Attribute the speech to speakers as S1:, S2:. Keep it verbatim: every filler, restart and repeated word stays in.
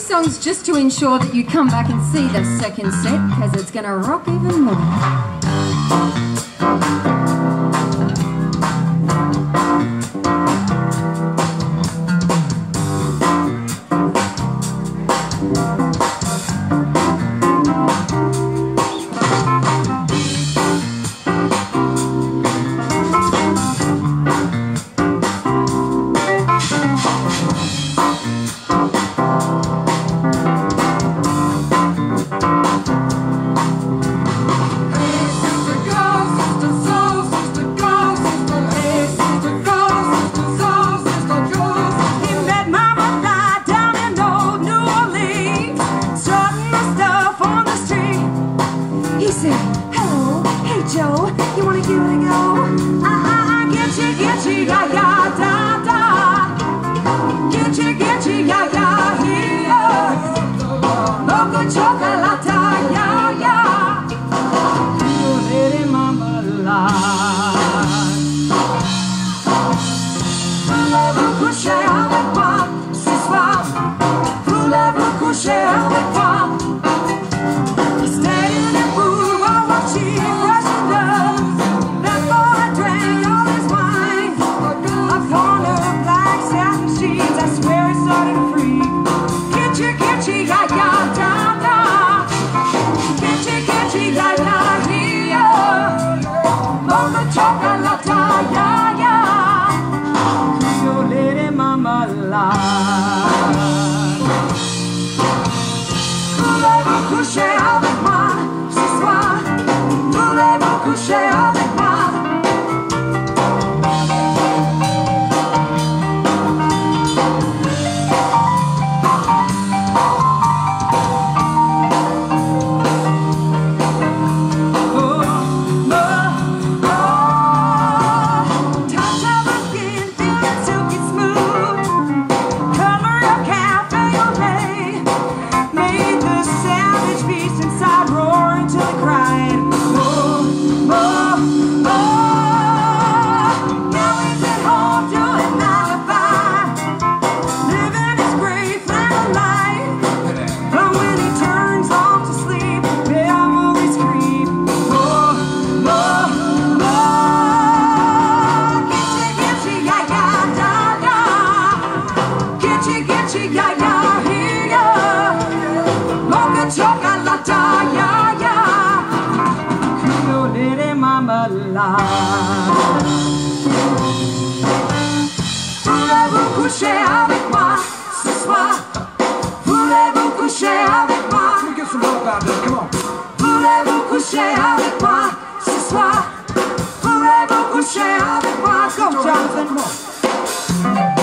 S1: songs just to ensure that you come back and see the second set, because it's going to rock even more.
S2: Hello, hey Joe, you wanna give it a go? I, I, I get you, get you, ya, ya, da, da. Get you, get you, ya, ya, here. Loco chocolate, ya, ya. You lady mama lie. Voulez-vous coucher avec moi ce soir? Voulez-vous coucher avec moi? Voulez-vous coucher avec moi ce soir? Voulez-vous coucher avec moi? Voulez-vous coucher avec moi ce soir? Voulez-vous coucher avec moi? Voulez-vous coucher avec moi ce soir? Voulez-vous coucher avec moi? Go, Jonathan!